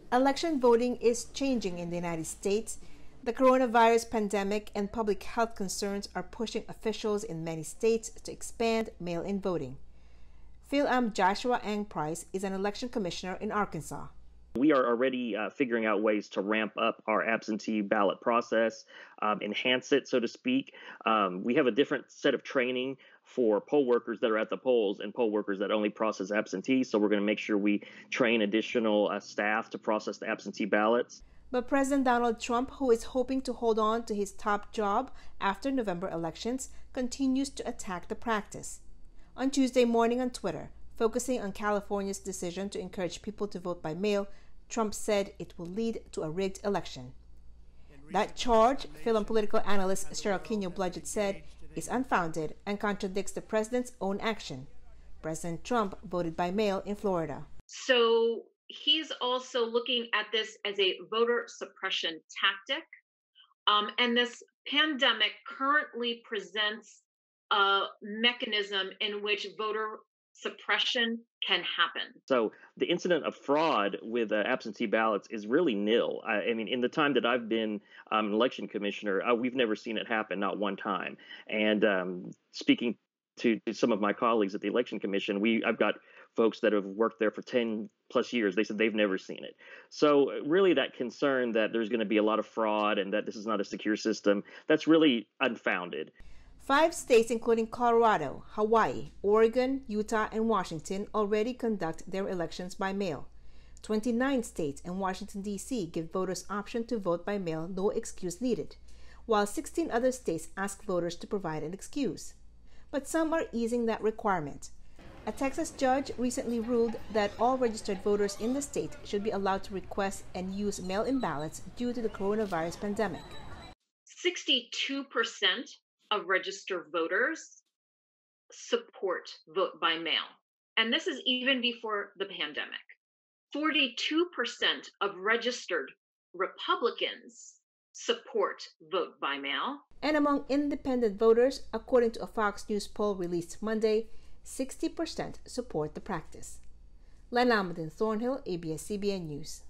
Election voting is changing in the United States. The coronavirus pandemic and public health concerns are pushing officials in many states to expand mail-in voting. Phil Joshua Ang Price is an election commissioner in Arkansas. We are already figuring out ways to ramp up our absentee ballot process, enhance it, so to speak. We have a different set of training for poll workers that are at the polls and poll workers that only process absentees. So we're going to make sure we train additional staff to process the absentee ballots. But President Donald Trump, who is hoping to hold on to his top job after November elections, continues to attack the practice. On Tuesday morning on Twitter, focusing on California's decision to encourage people to vote by mail, Trump said it will lead to a rigged election. That charge, film political analyst Cheryl Quino-Bludgett said, is unfounded and contradicts the president's own action. President Trump voted by mail in Florida. So he's also looking at this as a voter suppression tactic. And this pandemic currently presents a mechanism in which voter suppression can happen. So the incident of fraud with absentee ballots is really nil. I mean, in the time that I've been an election commissioner, we've never seen it happen, not one time. And speaking to some of my colleagues at the Election Commission, I've got folks that have worked there for 10 plus years. They said they've never seen it. So really that concern that there's going to be a lot of fraud and that this is not a secure system, that's really unfounded. 5 states, including Colorado, Hawaii, Oregon, Utah, and Washington, already conduct their elections by mail. 29 states and Washington, D.C. give voters option to vote by mail, no excuse needed, while 16 other states ask voters to provide an excuse. But some are easing that requirement. A Texas judge recently ruled that all registered voters in the state should be allowed to request and use mail-in ballots due to the coronavirus pandemic. 62% of registered voters support vote by mail. And this is even before the pandemic. 42% of registered Republicans support vote by mail. And among independent voters, according to a Fox News poll released Monday, 60% support the practice. Len Almaden, Thornhill, ABS-CBN News.